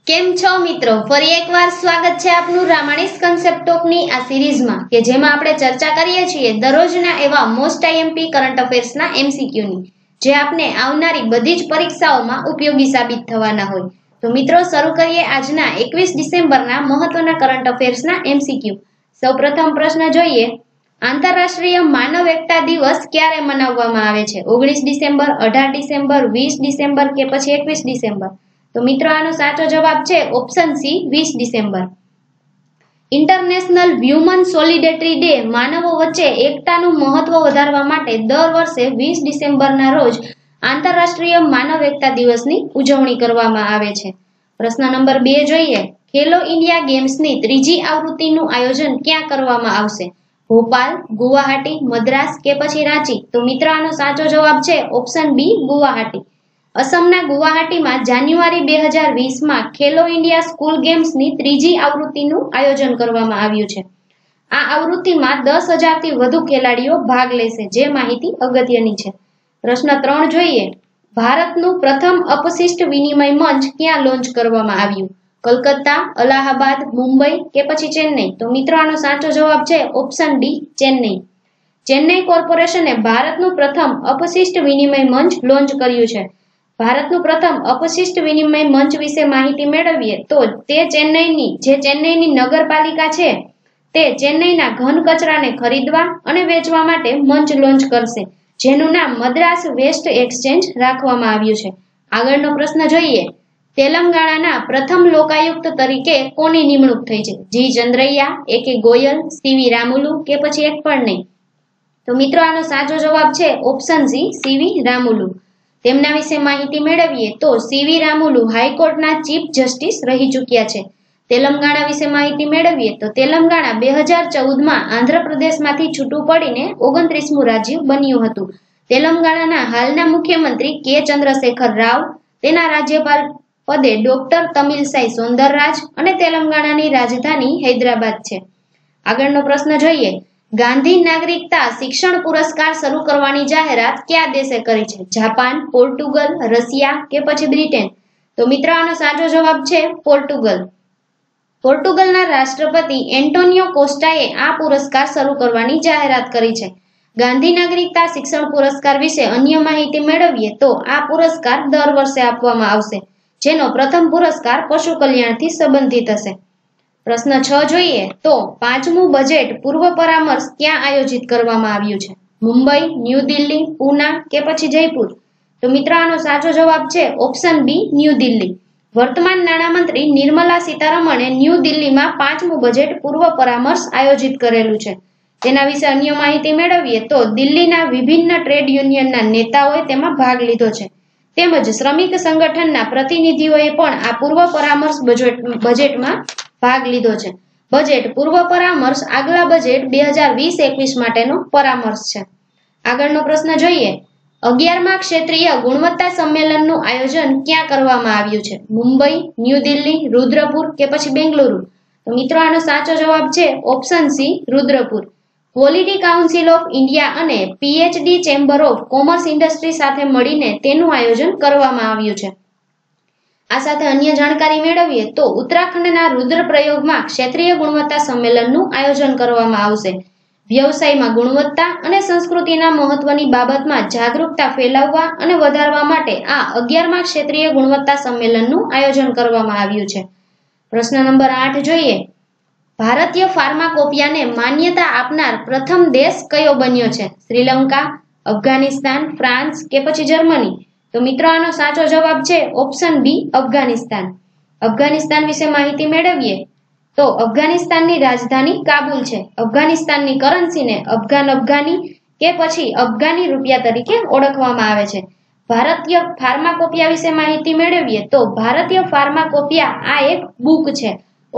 કેમ છો મિત્રો? ફરી એકવાર સ્વાગત છે આપનું રામાણીસ કન્સેપ્ટ ટોકની આ સિરીઝમાં કે જેમાં આપણે ચર્ચા કરીએ છીએ દરરોજના એવા મોસ્ટ આઈએમપી કરંટ અફેર્સના એમસીક્યુની, જે આપને આવનારી બધી જ પરીક્ષાઓમાં ઉપયોગી સાબિત થવાના હોય. તો મિત્રો, શરૂ કરીએ આજના 21 ડિસેમ્બરના મહત્વના કરંટ અફેર્સના એમસીક્યુ. સૌપ્રથમ પ્રશ્ન જોઈએ, આંતરરાષ્ટ્રીય માનવ એકતા દિવસ ક્યારે મનાવવામાં આવે છે? 19 ડિસેમ્બર, 18 ડિસેમ્બર, 20 ડિસેમ્બર કે પછી 21 ડિસેમ્બર? તો મિત્રો, આનો સાચો જવાબ છે ઓપ્શન સી, 20 ડિસેમ્બર. ઇન્ટરનેશનલ હ્યુમન સોલિડેટરી ડે માનવો વચ્ચે એકતાનું મહત્વ વધારવા માટે દર વર્ષે 20 ડિસેમ્બરના રોજ આંતરરાષ્ટ્રીય માનવ એકતા દિવસની ઉજવણી કરવામાં આવે છે. પ્રશ્ન નંબર 2 જોઈએ, ખેલો ઇન્ડિયા ગેમ્સની ત્રીજી આવૃત્તિનું આયોજન ક્યાં કરવામાં આવશે? ભોપાલ, ગુવાહાટી, મદ્રાસ કે પછી રાંચી? તો મિત્રો, આનો સાચો જવાબ છે ઓપ્શન બી, ગુવાહાટી. અસમના ગુવાહાટીમાં જાન્યુઆરી 2020માં ખેલો ઇન્ડિયા સ્કૂલ ગેમ્સની ત્રીજી આવૃત્તિનું આયોજન કરવામાં આવ્યું છે. આ આવૃત્તિમાં 10,000થી વધુ ખેલાડીઓ ભાગ લેશે, જે માહિતી અગત્યની છે. પ્રશ્ન 3 જોઈએ, ભારતનું પ્રથમ અપશિષ્ટ વિનિમય મંચ ક્યાં લોન્ચ કરવામાં આવ્યું? કલકત્તા, અલ્હાબાદ, મુંબઈ કે પછી ચેન્નઈ? તો મિત્રો, આનો સાચો જવાબ છે ઓપ્શન ડી, ચેન્નઈ. ચેન્નઈ કોર્પોરેશને ભારતનું પ્રથમ અપશિષ્ટ વિનિમય મંચ લોન્ચ કર્યું છે. ભારતનું પ્રથમ અપશિષ્ટ વિનિમય મંચ વિશે માહિતી મેળવીએ તો તે ચેન્નઈની નગરપાલિકા છે, તે ચેન્નઈના ઘન કચરાને ખરીદવા અને વેચવા માટે મંચ લોન્ચ કરશે, જેનું નામ મદ્રાસ વેસ્ટ એક્સચેન્જ રાખવામાં આવ્યું છે. આગળનો પ્રશ્ન જોઈએ, તેલંગાણાના પ્રથમ લોકાયુક્ત તરીકે કોની નિમણૂક થઈ છે? જી ચંદ્રૈયા, એ કે ગોયલ, સીવી રામુલુ કે પછી એક પણ નહીં? તો મિત્રો, આનો સાચો જવાબ છે ઓપ્શન સી, સીવી રામુલુ. તેમના વિશે માહિતી મેળવીએ તો સીવી રામુલુ હાઈકોર્ટના ચીફ જસ્ટિસ રહી ચૂક્યા છે. તેલંગાણા વિશે માહિતી મેળવીએ તો તેલંગાણા 2014માં આંધ્રપ્રદેશમાંથી છૂટું પડીને 29મું રાજ્ય બન્યું હતું. તેલંગાણાના હાલના મુખ્યમંત્રી કે ચંદ્રશેખર રાવ, તેના રાજ્યપાલ પદે ડોક્ટર તમિલસાઈ સૌંદરરાજ અને તેલંગાણાની રાજધાની હૈદરાબાદ છે. આગળનો પ્રશ્ન જોઈએ, ગાંધી નાગરિકતા શિક્ષણ પુરસ્કાર શરૂ કરવાની જાહેરાત કયા દેશે કરી છે? જાપાન, પોર્ટુગલ, રશિયા કે પછી બ્રિટેન? તો મિત્રો, આનો સાચો જવાબ છે પોર્ટુગલ. પોર્ટુગલના રાષ્ટ્રપતિ એન્ટોનિયો કોસ્ટાએ આ પુરસ્કાર શરૂ કરવાની જાહેરાત કરી છે. ગાંધી નાગરિકતા શિક્ષણ પુરસ્કાર વિશે અન્ય માહિતી મેળવીએ તો આ પુરસ્કાર દર વર્ષે આપવામાં આવશે, જેનો પ્રથમ પુરસ્કાર પશુ કલ્યાણથી સંબંધિત હશે. પ્રશ્ન 6 જોઈએ તો 5મું બજેટ પૂર્વ પરામર્શ ક્યાં આયોજિત કરવામાં આવ્યું છે? મુંબઈ, ન્યૂ દિલ્હી, પૂના કે પછી જયપુર? તો મિત્રો, આનો સાચો જવાબ છે ઓપ્શન બી, ન્યૂ દિલ્હી. વર્તમાન નાણામંત્રી નિર્મલા સીતારમણે ન્યૂ દિલ્હીમાં 5મું બજેટ પૂર્વ પરામર્શ આયોજિત કરેલું છે. તેના વિશે અન્ય માહિતી મેળવીએ તો દિલ્હીના વિભિન્ન ટ્રેડ યુનિયનના નેતાઓએ તેમાં ભાગ લીધો છે, તેમજ શ્રમિક સંગઠનના પ્રતિનિધિઓએ પણ આ પૂર્વ પરામર્શ બજેટમાં ભાગ લીધો છે. બજેટ પૂર્વ પરામર્શ આગલા બજેટ 2020-21 માટેનો પરામર્શ છે. આગળનો પ્રશ્ન જોઈએ, 11મા ક્ષેત્રીય ગુણવત્તા સંમેલનનું આયોજન ક્યાં કરવામાં આવ્યું છે? મુંબઈ, ન્યૂ દિલ્હી, રુદ્રપુર કે પછી બેંગલુરુ? તો મિત્રો, આનો સાચો જવાબ છે option C, Rudrapur. Polity council of India અને PHD chamber of commerce industry સાથે મળીને તેનું આયોજન કરવામાં આવ્યું છે. આ સાથે અન્ય જાણકારી મેળવીએ તો ઉત્તરાખંડના રુદ્રપ્રયોગમાં ક્ષેત્રીય ગુણવત્તા સંમેલનનું આયોજન કરવામાં આવશે. વ્યવસાયમાં ગુણવત્તા અને સંસ્કૃતિના મહત્વની બાબતમાં જાગૃતતા ફેલાવવા અને વધારવા માટે આ 11મા ક્ષેત્રીય ગુણવત્તા સંમેલનનું આયોજન કરવામાં આવ્યું છે. પ્રશ્ન નંબર 8 જોઈએ, ભારતીય ફાર્માકોપિયાને માન્યતા આપનાર પ્રથમ દેશ કયો બન્યો છે? શ્રીલંકા, અફઘાનિસ્તાન, ફ્રાન્સ કે પછી જર્મની? તો મિત્રો, આનો સાચો જવાબ છે ઓપ્શન બી, અફઘાનિસ્તાન. અફઘાનિસ્તાન વિશે માહિતી મેળવીએ તો અફઘાનિસ્તાનની રાજધાની કાબુલ છે. અફઘાનિસ્તાનની કરન્સીને અફઘાની કે પછી અફઘાની રૂપિયા તરીકે ઓળખવામાં આવે છે. ભારતીય ફાર્માકોપિયા વિશે માહિતી મેળવીએ તો ભારતીય ફાર્માકોપિયા આ એક બુક છે.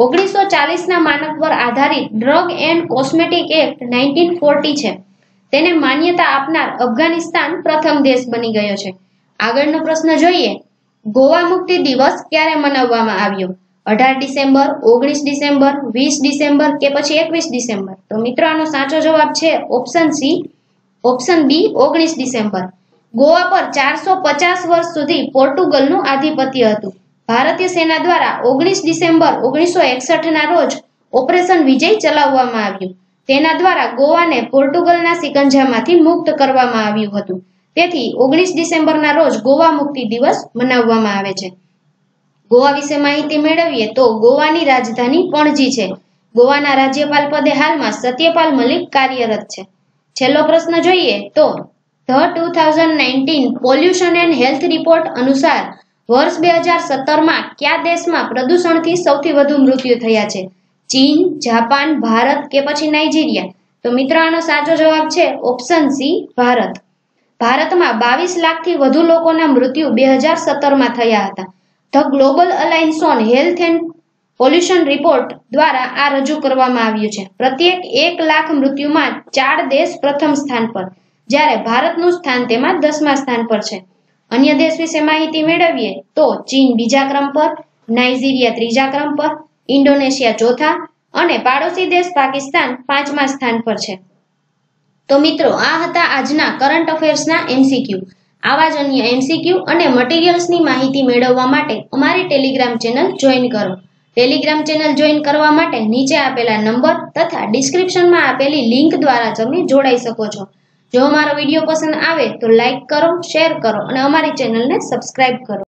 1940ના માનક પર આધારિત ડ્રગ એન્ડ કોસ્મેટિક એક્ટ 1940 છે. તેને માન્યતા આપનાર અફઘાનિસ્તાન પ્રથમ દેશ બની ગયો છે. આગળનો પ્રશ્ન જોઈએ, ગોવા મુક્તિ દિવસ ક્યારે મનાવવામાં આવ્યો? 18 ડિસેમ્બર, 19 ડિસેમ્બર, 20 ડિસેમ્બર કે પછી 21 ડિસેમ્બર? તો મિત્રો, આનો સાચો જવાબ છે option C, option B, 19 December. Goa પર 450 વર્ષ સુધી પોર્ટુગલનું આધિપત્ય હતું. ભારતીય સેના દ્વારા 19 ડિસેમ્બર 1961ના રોજ ઓપરેશન વિજય ચલાવવામાં આવ્યું. તેના દ્વારા ગોવાને પોર્ટુગલના સિકંજામાંથી મુક્ત કરવામાં આવ્યું હતું. તેથી 19 ડિસેમ્બરના રોજ ગોવા મુક્તિ દિવસ મનાવવામાં આવે છે. ગોવા વિશે માહિતી મેળવીએ તો ગોવાની રાજધાની પણજી છે. ગોવાના રાજ્યપાલ પદે હાલમાં સત્યપાલ મલિક કાર્યરત છે. છેલ્લો પ્રશ્ન જોઈએ તો the 2019 pollution and health report અનુસાર વર્ષ 2017માં કયા દેશમાં પ્રદૂષણથી સૌથી વધુ મૃત્યુ થયા છે? ચીન, જાપાન, ભારત કે પછી નાઇજીરિયા? તો મિત્રો આનો સાચો જવાબ છે ઓપ્શન સી ભારત. ભારતમાં 22 લાખથી વધુ લોકોના મૃત્યુ 2017માં થયા હતા. The global alliance on health and pollution report દ્વારા આ રજૂ કરવામાં આવ્યું છે. પ્રત્યેક 1 લાખ મૃત્યુમાં 4 દેશ પ્રથમ સ્થાન પર, જ્યારે ભારતનું સ્થાન તેમાં 10મા સ્થાન પર છે. અન્ય દેશ વિશે માહિતી મેળવીએ તો ચીન બીજા ક્રમ પર, નાઇજીરિયા ત્રીજા ક્રમ પર, ઇન્ડોનેશિયા ચોથા અને પાડોશી દેશ પાકિસ્તાન 5મા સ્થાન પર છે. તો મિત્રો આ હતા આજના કરંટ અફેર્સના MCQ. આવા જ અન્ય MCQ અને મટીરિયલ્સની માહિતી મેળવવા માટે અમારી ટેલિગ્રામ ચેનલ જોઈન કરો. ટેલિગ્રામ ચેનલ જોઈન કરવા માટે નીચે આપેલા નંબર તથા ડિસ્ક્રિપ્શનમાં આપેલી લિંક દ્વારા તમે જોડાઈ શકો છો. જો અમારો વિડીયો પસંદ આવે તો લાઈક કરો, શેર કરો અને અમારી ચેનલને સબસ્ક્રાઇબ કરો.